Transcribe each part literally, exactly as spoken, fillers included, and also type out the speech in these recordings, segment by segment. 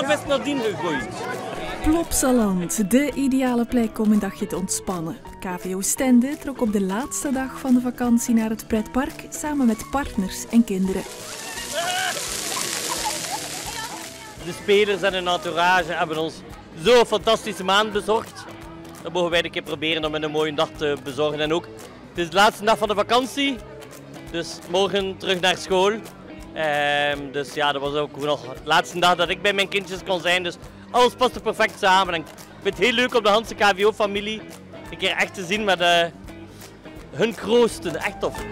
is nadien gegroeid. Plopsaland, de ideale plek om een dagje te ontspannen. K V O Stende trok op de laatste dag van de vakantie naar het pretpark samen met partners en kinderen. De spelers en hun entourage hebben ons zo'n fantastische maand bezorgd. Dat mogen wij een keer proberen om een mooie dag te bezorgen. En ook, het is de laatste dag van de vakantie, dus morgen terug naar school. Ehm, dus ja, dat was ook nog de laatste dag dat ik bij mijn kindjes kon zijn. Dus alles paste perfect samen. En ik vind het heel leuk om de Hanse K V O-familie een keer echt te zien met uh, hun kroosten. Echt tof.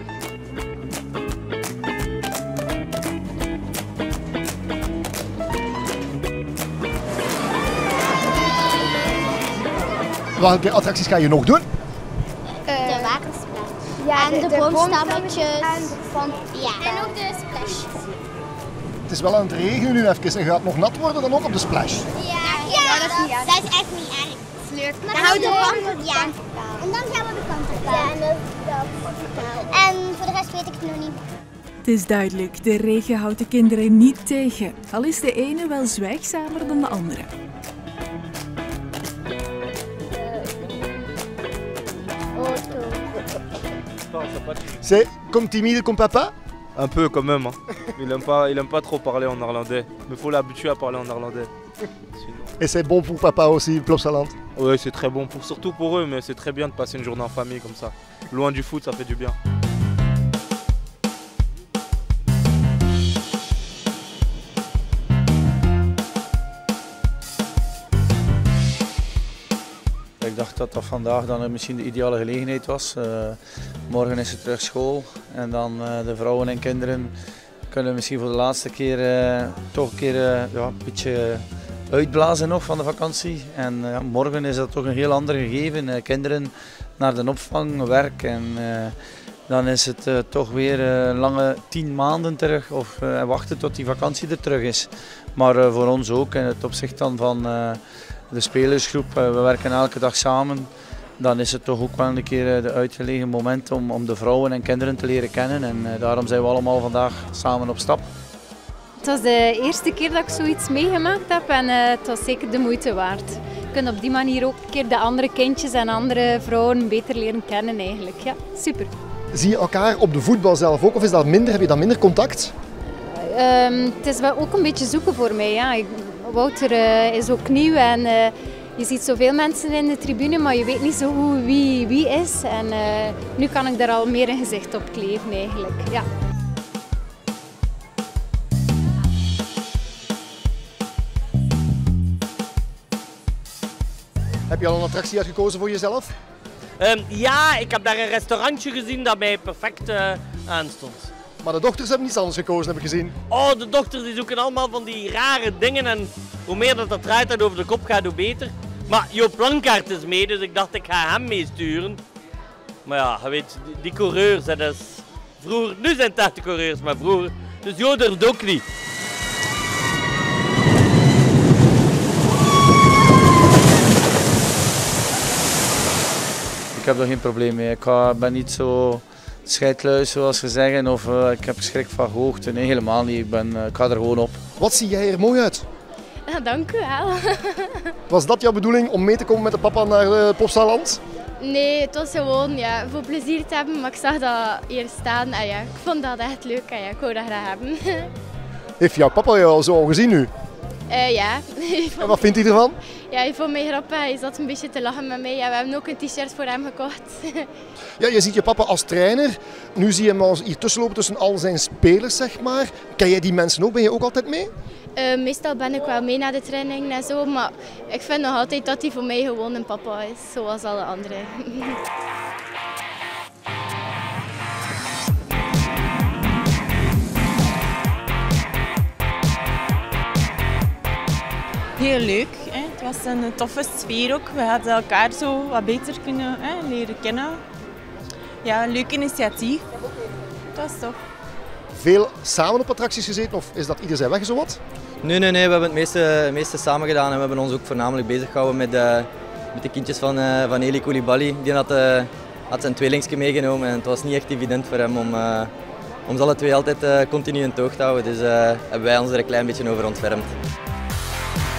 Welke attracties ga je nog doen? De watersplash. Ja, en de, de boomstammetjes. Van, ja. En ook de splash. Het is wel aan het regenen nu even en gaat het nog nat worden dan ook op de splash. Ja, ja, ja, dat, is niet erg. Dat is echt niet erg. Het is leuk. Dan houden we de kant op. Ja. En dan gaan we de kant op. Ja, en, de, en voor de rest weet ik het nog niet. Het is duidelijk, de regen houdt de kinderen niet tegen. Al is de ene wel zwijgzamer dan de andere. C'est comme timide comme papa? Un peu quand même. Hein. Il aime pas, il aime pas trop parler en néerlandais. Mais faut l'habituer à parler en néerlandais. Sinon... Et c'est bon pour papa aussi, Plopsaland? Oui, c'est très bon, pour, surtout pour eux, mais c'est très bien de passer une journée en famille comme ça. Loin du foot, ça fait du bien. Ik dacht dat dat vandaag dan misschien de ideale gelegenheid was. Uh, morgen is het terug school en dan uh, de vrouwen en kinderen kunnen misschien voor de laatste keer uh, toch een keer uh, ja, een beetje uitblazen nog van de vakantie. En uh, morgen is dat toch een heel ander gegeven. Uh, kinderen naar de opvang, werk en uh, dan is het uh, toch weer uh, lange tien maanden terug of uh, wachten tot die vakantie er terug is. Maar uh, voor ons ook in het opzicht dan van uh, de spelersgroep, we werken elke dag samen, dan is het toch ook wel een keer de uitgelegen moment om, om de vrouwen en kinderen te leren kennen en daarom zijn we allemaal vandaag samen op stap. Het was de eerste keer dat ik zoiets meegemaakt heb en uh, het was zeker de moeite waard. Je kunt op die manier ook een keer de andere kindjes en andere vrouwen beter leren kennen eigenlijk. Ja, super. Zie je elkaar op de voetbal zelf ook of is dat minder? Heb je dan minder contact? Um, het is wel ook een beetje zoeken voor mij. Ja. Ik, Wouter uh, is ook nieuw en uh, je ziet zoveel mensen in de tribune, maar je weet niet zo goed wie wie is. En uh, nu kan ik daar al meer een gezicht op kleven eigenlijk. Ja. Heb je al een attractie uitgekozen voor jezelf? Um, ja, ik heb daar een restaurantje gezien dat mij perfect uh, aanstond. Maar de dochters hebben iets anders gekozen, heb ik gezien. Oh, de dochters die zoeken allemaal van die rare dingen en hoe meer dat dat eruit en over de kop gaat, hoe beter. Maar Joop Plankaart is mee, dus ik dacht ik ga hem meesturen. Maar ja, je weet, die, die coureurs, dat is vroeger, nu zijn het echt de coureurs, maar vroeger, dus Jo durft ook niet. Ik heb er geen probleem mee, ik ga, ben niet zo... scheidluis zoals ze zeggen of uh, ik heb schrik van hoogte. Nee, helemaal niet. Ik, ben, uh, ik ga er gewoon op. Wat zie jij er mooi uit? Ja, dank u wel. Was dat jouw bedoeling om mee te komen met de papa naar uh, Plopsaland? Nee, het was gewoon ja, voor plezier te hebben, maar ik zag dat hier staan en ja, ik vond dat echt leuk en ja, ik wou dat graag hebben. Heeft jouw papa jou al zo al gezien nu? Uh, ja. En wat vindt hij ervan? Ja, hij vond mij grappig. Hij zat een beetje te lachen met mij. Ja, we hebben ook een t-shirt voor hem gekocht. Ja, je ziet je papa als trainer. Nu zie je hem hier tussenlopen tussen al zijn spelers, zeg maar. Ken jij die mensen ook? Ben je ook altijd mee? Uh, meestal ben ik wel mee naar de training en zo, maar ik vind nog altijd dat hij voor mij gewoon een papa is, zoals alle anderen. Heel leuk. Hè. Het was een toffe sfeer ook. We hadden elkaar zo wat beter kunnen hè, leren kennen. Ja, een leuk initiatief. Dat was tof. Veel samen op attracties gezeten of is dat ieder zijn weg zo wat? Nee, nee, nee. We hebben het meeste, het meeste samen gedaan en we hebben ons ook voornamelijk bezig gehouden met de, met de kindjes van, uh, van Eli Koulibaly. Die had, uh, had zijn tweelingsje meegenomen en het was niet echt evident voor hem om, uh, om ze alle twee altijd uh, continu in toog te houden. Dus uh, hebben wij ons er een klein beetje over ontfermd.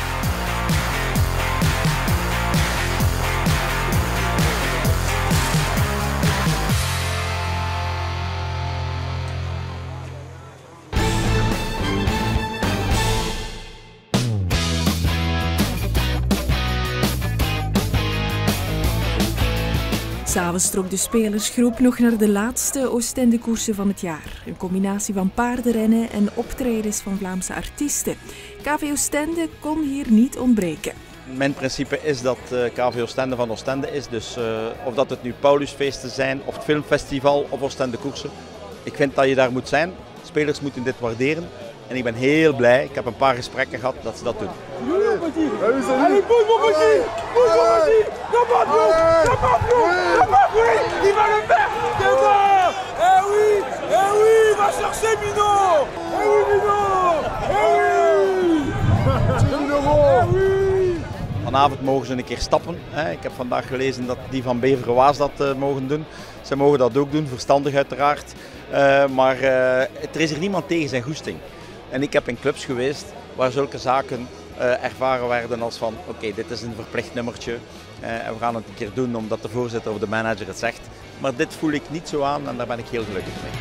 S'avonds trok de spelersgroep nog naar de laatste Oostende-koersen van het jaar. Een combinatie van paardenrennen en optredens van Vlaamse artiesten. K V Oostende kon hier niet ontbreken. Mijn principe is dat K V Oostende van Oostende is. Dus uh, of dat het nu Paulusfeesten zijn, of het filmfestival of Oostende koersen. Ik vind dat je daar moet zijn. Spelers moeten dit waarderen. En ik ben heel blij, ik heb een paar gesprekken gehad dat ze dat doen. Allez, pousse mon petit! Pousse mon petit! Come on, bro! Come on, bro! Come on, oui! Il va le faire! C'est ça! Eh oui! Eh oui! Va chercher Mino! Eh oui, Mino! Eh oui! Eh oui! Vanavond mogen ze een keer stappen. Ik heb vandaag gelezen dat die van Beverwaas dat mogen doen. Ze mogen dat ook doen, verstandig uiteraard. Maar er is er niemand tegen zijn goesting. En ik heb in clubs geweest waar zulke zaken uh, ervaren werden als van oké, okay, dit is een verplicht nummertje uh, en we gaan het een keer doen omdat de voorzitter of de manager het zegt. Maar dit voel ik niet zo aan en daar ben ik heel gelukkig mee.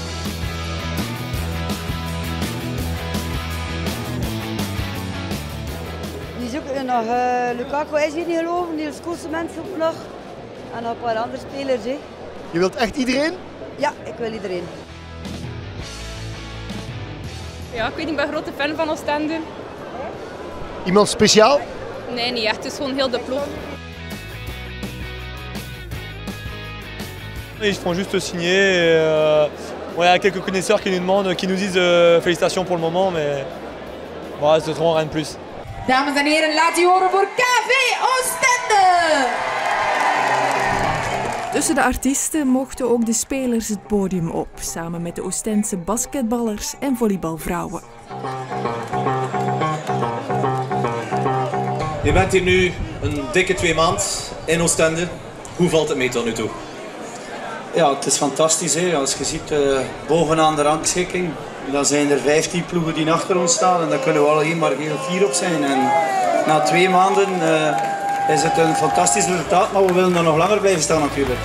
Die zoeken nog, uh, Lukaku is hier niet geloven, die Koolse mensen ook nog. En nog een paar andere spelers. He. Je wilt echt iedereen? Ja, ik wil iedereen. Ja, ik weet niet, ik ben een grote fan van Oostende. Iemand speciaal? Nee, niet echt. Het is gewoon heel de ploeg. Ils font juste signer. Et, euh, bon, il y a quelques connaisseurs qui nous demandent, qui nous disent euh, félicitations pour le moment, mais voilà, c'est trop rien de plus. Dames en heren, laat u horen voor K V Oostende! Tussen de artiesten mochten ook de spelers het podium op, samen met de Oostense basketballers en volleybalvrouwen. Je bent hier nu een dikke twee maanden in Oostende. Hoe valt het mee tot nu toe? Ja, het is fantastisch. Hè. Als je ziet, uh, bovenaan de rangschikking, dan zijn er vijftien ploegen die achter ons staan en daar kunnen we alleen maar heel fier op zijn. En na twee maanden uh, is het een fantastisch resultaat, maar we willen er nog langer blijven staan natuurlijk.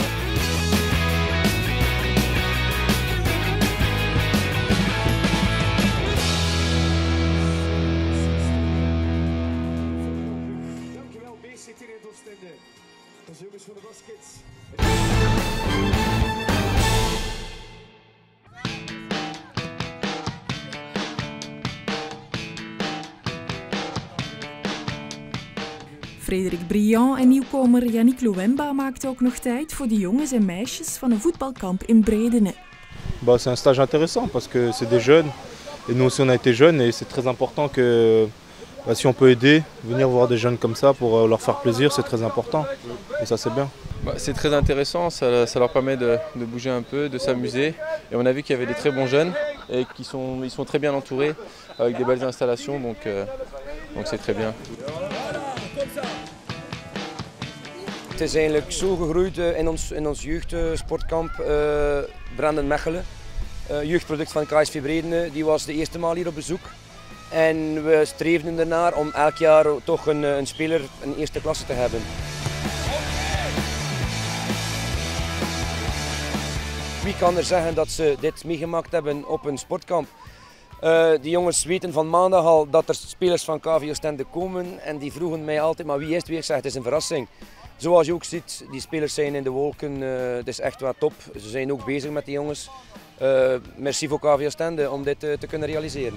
Dankjewel B C T in Oostende. Dat is jongens van de baskets. Frederik Briand en nieuwkomer Yannick Louemba maakten ook nog tijd voor de jongens en meisjes van een voetbalkamp in Bredene. Bah, c'est un stage intéressant parce que c'est des jeunes et nous aussi on a été jeunes et c'est très important que bah, si on peut aider, venir voir des jeunes comme ça pour leur faire plaisir, c'est très important et ça c'est bien. Bah, c'est très intéressant, ça, ça leur permet de, de bouger un peu, de s'amuser et on a vu qu'il y avait des très bons jeunes et qu'ils sont, ils sont très bien entourés avec des belles installations donc euh, donc c'est très bien. Het is eigenlijk zo gegroeid in ons, in ons jeugdsportkamp uh, Branden Mechelen. Uh, jeugdproduct van K S V Bredene, die was de eerste maal hier op bezoek. En we streefden ernaar om elk jaar toch een, een speler in eerste klasse te hebben. Wie kan er zeggen dat ze dit meegemaakt hebben op een sportkamp? Uh, die jongens weten van maandag al dat er spelers van K V Oostende komen en die vroegen mij altijd, maar wie is het weer? Ik zeg, het is een verrassing. Zoals je ook ziet, die spelers zijn in de wolken, uh, het is echt wat top. Ze zijn ook bezig met die jongens. Uh, merci voor K V Oostende om dit uh, te kunnen realiseren.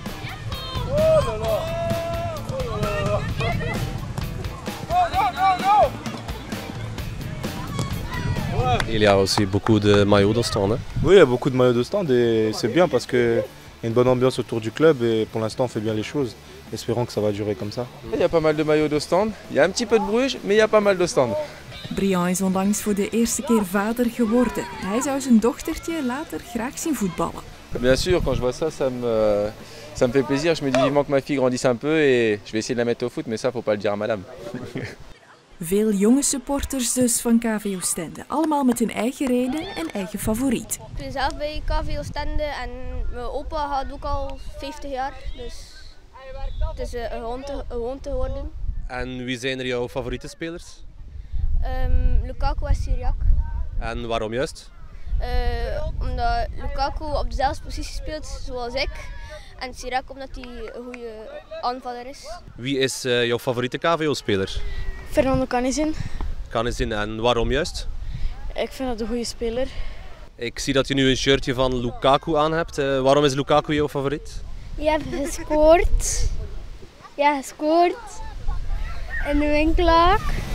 Il y a aussi beaucoup de maillots d'Ostende. Oui, il y a beaucoup de maillots d'Ostende et c'est bien parce qu'il y a une bonne ambiance autour du club et pour l'instant on fait bien les choses. Espérons que ça va durer comme ça. Il y a pas mal de maillots d'Ostende. Il y a un petit peu de Bruges, mais il y a pas mal d'Ostende. Briand is onlangs voor de eerste keer vader geworden. Hij zou zijn dochtertje later graag zien voetballen. Bien sûr, quand je vois ça, ça me, ça me fait plaisir. Je me dis vivement que ma fille grandisse un peu et je vais essayer de la mettre au foot, mais ça faut pas le dire à madame. Veel jonge supporters dus van K V Oostende. Allemaal met hun eigen reden en eigen favoriet. Ik ben zelf bij K V Oostende en mijn opa gaat ook al vijftig jaar. Dus het is een gewoonte, een gewoonte geworden. En wie zijn er jouw favoriete spelers? Um, Lukaku en Syriac. En waarom juist? Uh, omdat Lukaku op dezelfde positie speelt zoals ik. En Syriac omdat hij een goede aanvaller is. Wie is uh, jouw favoriete K V O-speler? Fernando Canizin. Canizin, en waarom juist? Ik vind dat een goede speler. Ik zie dat je nu een shirtje van Lukaku aan hebt. Uh, waarom is Lukaku jouw favoriet? Je hebt gescoord. Ja, gescoord. In de Winkelaar.